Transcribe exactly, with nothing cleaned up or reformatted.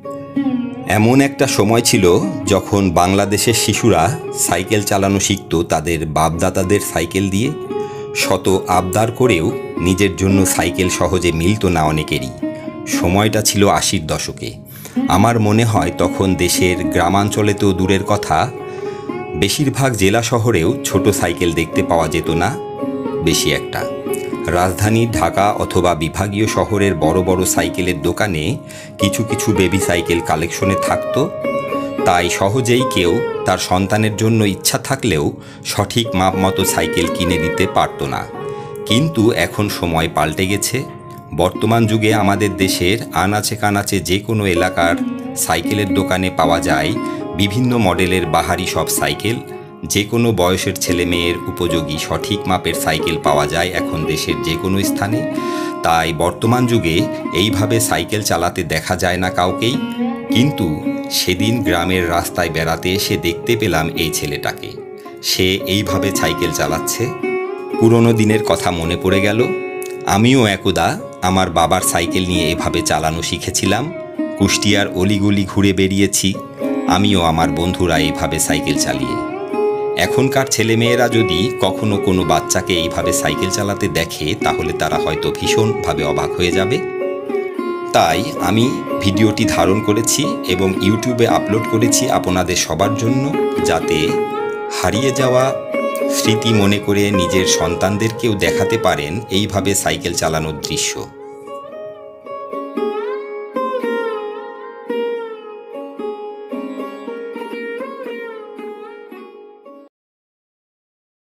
এমন একটা সময় ছিল যখন বাংলাদেশের শিশুরা সাইকেল চালানো শিখত তাদের বাপদাদাদের সাইকেল দিয়ে। শত আবদার করেও নিজের জন্য সাইকেল সহজে মিলত না অনেকেরই। সময়টা ছিল আশির দশকে। আমার মনে হয় তখন দেশের গ্রামাঞ্চলে তো দূরের কথা, বেশিরভাগ জেলা শহরেও ছোট সাইকেল দেখতে পাওয়া যেত না বেশি একটা। রাজধানী ঢাকা অথবা বিভাগীয় শহরের বড় বড় সাইকেলের দোকানে কিছু কিছু বেবি সাইকেল কালেকশনে থাকতো। তাই সহজেই কেউ তার সন্তানের জন্য ইচ্ছা থাকলেও সঠিক মাপ মতো সাইকেল কিনে দিতে পারত না। কিন্তু এখন সময় পাল্টে গেছে। বর্তমান যুগে আমাদের দেশের আনাচে কানাচে যে কোনো এলাকার সাইকেলের দোকানে পাওয়া যায় বিভিন্ন মডেলের বাহারি সব সাইকেল। যে কোনো বয়সের ছেলে মেয়ের উপযোগী সঠিক মাপের সাইকেল পাওয়া যায় এখন দেশের যে কোনো স্থানে। তাই বর্তমান যুগে এইভাবে সাইকেল চালাতে দেখা যায় না কাউকেই। কিন্তু সেদিন গ্রামের রাস্তায় বেড়াতে এসে দেখতে পেলাম এই ছেলেটাকে। সে এইভাবে সাইকেল চালাচ্ছে। পুরনো দিনের কথা মনে পড়ে গেল। আমিও একদা আমার বাবার সাইকেল নিয়ে এভাবে চালানো শিখেছিলাম। কুষ্টিয়ার অলিগলি ঘুরে বেরিয়েছি আমিও আমার বন্ধুরা এইভাবে সাইকেল চালিয়ে। এখনকার ছেলেমেয়েরা যদি কখনো কোনো বাচ্চাকে এইভাবে সাইকেল চালাতে দেখে তাহলে তারা হয়তো ভীষণভাবে অবাক হয়ে যাবে। তাই আমি ভিডিওটি ধারণ করেছি এবং ইউটিউবে আপলোড করেছি আপনাদের সবার জন্য, যাতে হারিয়ে যাওয়া স্মৃতি মনে করে নিজের সন্তানদেরকেও দেখাতে পারেন এইভাবে সাইকেল চালানোর দৃশ্য।